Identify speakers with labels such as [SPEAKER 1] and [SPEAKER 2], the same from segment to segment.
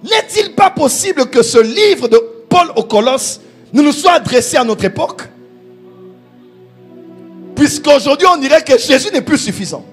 [SPEAKER 1] N'est-il pas possible que ce livre de Paul aux Colosses ne nous soit adressé à notre époque? Puisqu'aujourd'hui on dirait que Jésus n'est plus suffisant.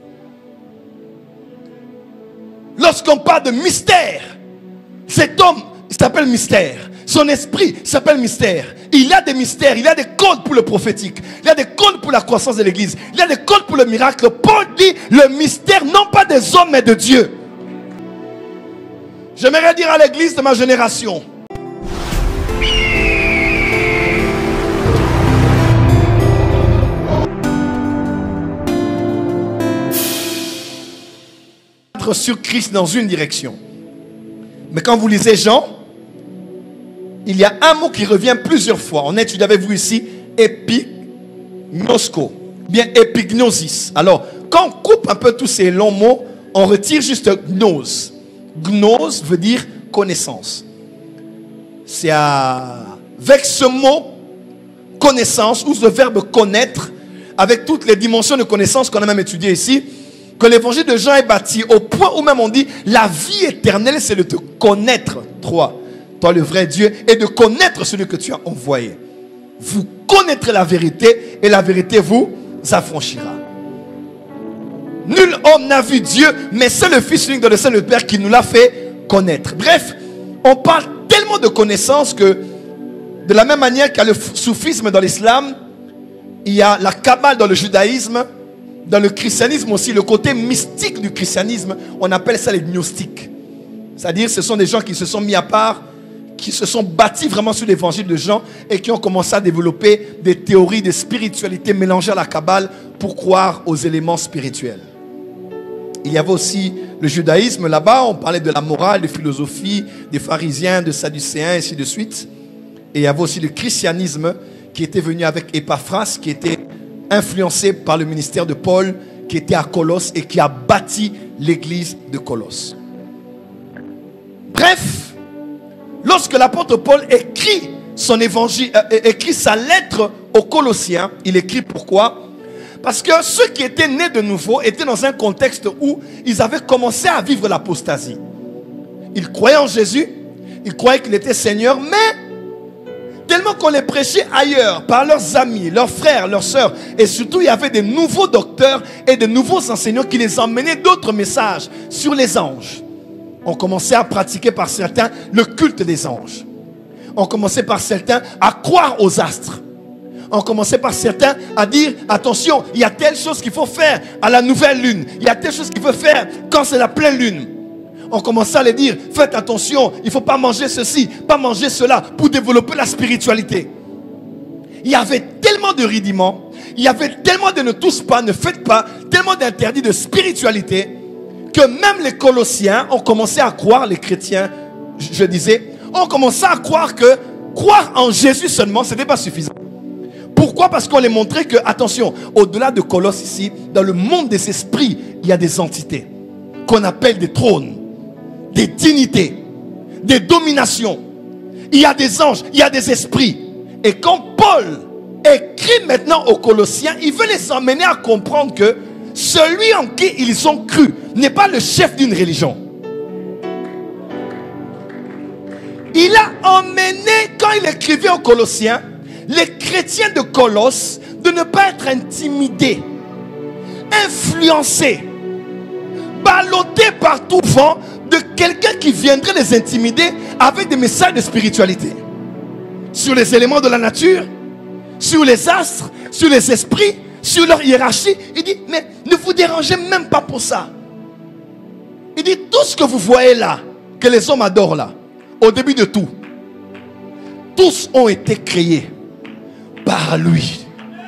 [SPEAKER 1] Lorsqu'on parle de mystère, cet homme, il s'appelle mystère. Son esprit s'appelle mystère. Il a des mystères, il a des codes pour le prophétique. Il a des codes pour la croissance de l'église. Il a des codes pour le miracle. Paul dit le mystère non pas des hommes mais de Dieu. J'aimerais dire à l'église de ma génération, sur Christ dans une direction. Mais quand vous lisez Jean, il y a un mot qui revient plusieurs fois. On étudie avec vous ici epignosko, bien epignosis. Alors, quand on coupe un peu tous ces longs mots, on retire juste gnose. Gnose veut dire connaissance. C'est avec ce mot connaissance, ou ce verbe connaître, avec toutes les dimensions de connaissance qu'on a même étudiées ici, que l'évangile de Jean est bâti au point où même on dit la vie éternelle c'est de te connaître, toi le vrai Dieu, et de connaître celui que tu as envoyé. Vous connaîtrez la vérité et la vérité vous affranchira. Nul homme n'a vu Dieu, mais c'est le Fils unique dans le sein de Père qui nous l'a fait connaître. Bref, on parle tellement de connaissances que de la même manière qu'il y a le soufisme dans l'islam, il y a la kabbale dans le judaïsme. Dans le christianisme aussi, le côté mystique du christianisme, on appelle ça les gnostiques. C'est-à-dire ce sont des gens qui se sont mis à part, qui se sont bâtis vraiment sur l'évangile de Jean et qui ont commencé à développer des théories de spiritualité mélangées à la kabbale pour croire aux éléments spirituels. Il y avait aussi le judaïsme là-bas, on parlait de la morale, de philosophie, des pharisiens, des sadducéens, et ainsi de suite. Et il y avait aussi le christianisme qui était venu avec Épaphras, qui était influencé par le ministère de Paul, qui était à Colosse et qui a bâti l'église de Colosse. Bref, lorsque l'apôtre Paul écrit son évangile, écrit sa lettre aux Colossiens, il écrit pourquoi? Parce que ceux qui étaient nés de nouveau étaient dans un contexte où ils avaient commencé à vivre l'apostasie. Ils croyaient en Jésus, ils croyaient qu'il était Seigneur, mais tellement qu'on les prêchait ailleurs, par leurs amis, leurs frères, leurs sœurs. Et surtout, il y avait des nouveaux docteurs et de nouveaux enseignants qui les emmenaient d'autres messages sur les anges. On commençait à pratiquer par certains le culte des anges. On commençait par certains à croire aux astres. On commençait par certains à dire, attention, il y a telle chose qu'il faut faire à la nouvelle lune. Il y a telle chose qu'il faut faire quand c'est la pleine lune. On commençait à les dire, faites attention, il ne faut pas manger ceci, pas manger cela, pour développer la spiritualité. Il y avait tellement de rudiments, il y avait tellement de ne touche pas, ne faites pas, tellement d'interdits de spiritualité, que même les Colossiens ont commencé à croire, les chrétiens, je disais, ont commencé à croire que croire en Jésus seulement, ce n'était pas suffisant. Pourquoi? Parce qu'on les montrait que, attention, au-delà de Colosse ici, dans le monde des esprits, il y a des entités qu'on appelle des trônes, des dignités, des dominations. Il y a des anges, il y a des esprits. Et quand Paul écrit maintenant aux Colossiens, il veut les emmener à comprendre que celui en qui ils ont cru n'est pas le chef d'une religion. Il a emmené, quand il écrivait aux Colossiens, les chrétiens de Colosse de ne pas être intimidés, influencés, ballottés par tout vent de quelqu'un qui viendrait les intimider avec des messages de spiritualité sur les éléments de la nature, sur les astres, sur les esprits, sur leur hiérarchie. Il dit, mais ne vous dérangez même pas pour ça. Il dit, tout ce que vous voyez là, que les hommes adorent là, au début de tout, tous ont été créés par lui.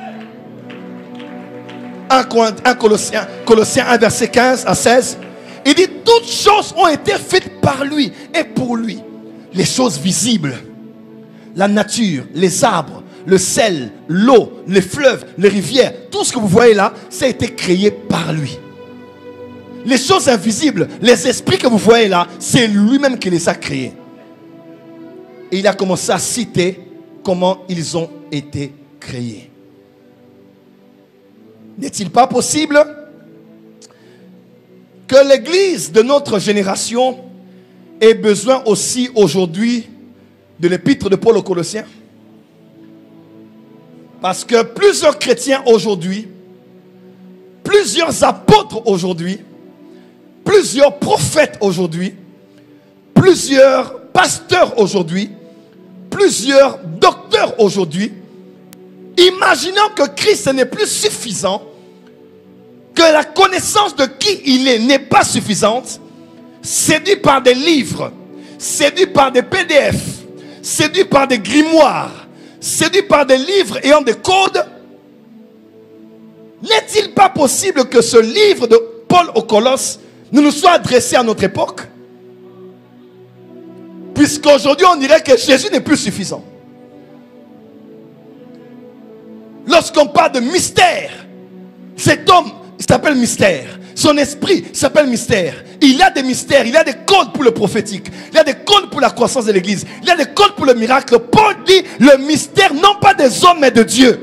[SPEAKER 1] 1 Colossiens 1 verset 15 à 16. Il dit, toutes choses ont été faites par lui et pour lui. Les choses visibles, la nature, les arbres, le sel, l'eau, les fleuves, les rivières, tout ce que vous voyez là, ça a été créé par lui. Les choses invisibles, les esprits que vous voyez là, c'est lui-même qui les a créés. Et il a commencé à citer comment ils ont été créés. N'est-il pas possible que l'église de notre génération ait besoin aussi aujourd'hui de l'épître de Paul aux Colossiens? Parce que plusieurs chrétiens aujourd'hui, plusieurs apôtres aujourd'hui, plusieurs prophètes aujourd'hui, plusieurs pasteurs aujourd'hui, plusieurs docteurs aujourd'hui, imaginant que Christ n'est plus suffisant, que la connaissance de qui il est n'est pas suffisante, séduit par des livres, séduit par des PDF, séduit par des grimoires, séduit par des livres ayant des codes. N'est-il pas possible que ce livre de Paul aux Colosses ne nous soit adressé à notre époque? Puisqu'aujourd'hui on dirait que Jésus n'est plus suffisant. Lorsqu'on parle de mystère, cet homme s'appelle mystère. Son esprit s'appelle mystère. Il a des mystères, il a des codes pour le prophétique. Il a des codes pour la croissance de l'église. Il a des codes pour le miracle. Paul dit le mystère non pas des hommes mais de Dieu.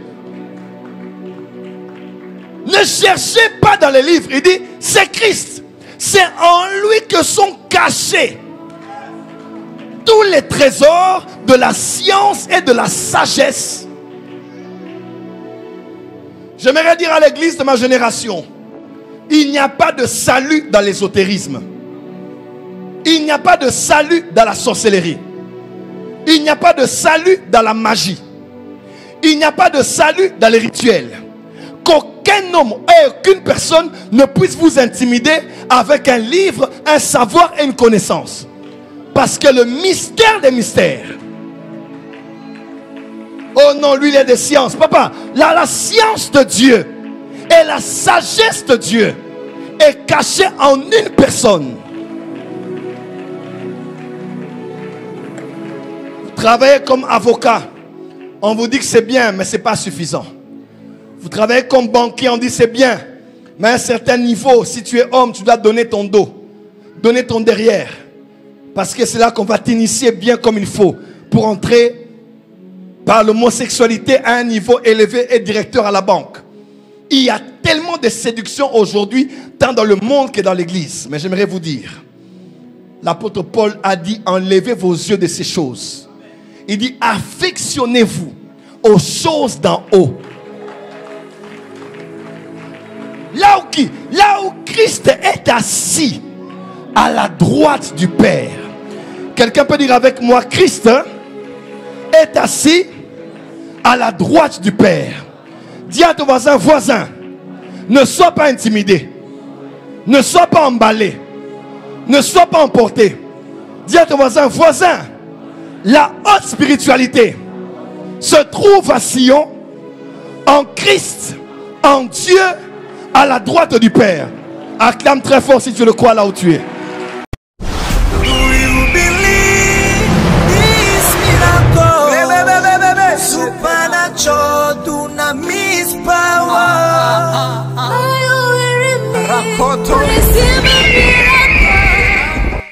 [SPEAKER 1] Ne cherchez pas dans les livres. Il dit c'est Christ. C'est en lui que sont cachés tous les trésors de la science et de la sagesse. J'aimerais dire à l'église de ma génération, il n'y a pas de salut dans l'ésotérisme. Il n'y a pas de salut dans la sorcellerie. Il n'y a pas de salut dans la magie. Il n'y a pas de salut dans les rituels. Qu'aucun homme et aucune personne ne puisse vous intimider avec un livre, un savoir et une connaissance. Parce que le mystère des mystères. Oh non, lui il est des sciences. Papa, la science de Dieu et la sagesse de Dieu est cachée en une personne. Vous travaillez comme avocat. On vous dit que c'est bien, mais ce n'est pas suffisant. Vous travaillez comme banquier, on dit c'est bien. Mais à un certain niveau, si tu es homme, tu dois donner ton dos. Donner ton derrière. Parce que c'est là qu'on va t'initier bien comme il faut. Pour entrer par l'homosexualité à un niveau élevé et directeur à la banque. Il y a tellement de séduction aujourd'hui, tant dans le monde que dans l'église. Mais j'aimerais vous dire, l'apôtre Paul a dit, enlevez vos yeux de ces choses. Il dit, affectionnez-vous aux choses d'en haut. Là où Christ est assis à la droite du Père. Quelqu'un peut dire avec moi, Christ est assis à la droite du Père. Dis à ton voisin, ne sois pas intimidé, ne sois pas emballé, ne sois pas emporté. Dis à ton voisin, la haute spiritualité se trouve à Sion, en Christ, en Dieu, à la droite du Père. Acclame très fort si tu le crois là où tu es.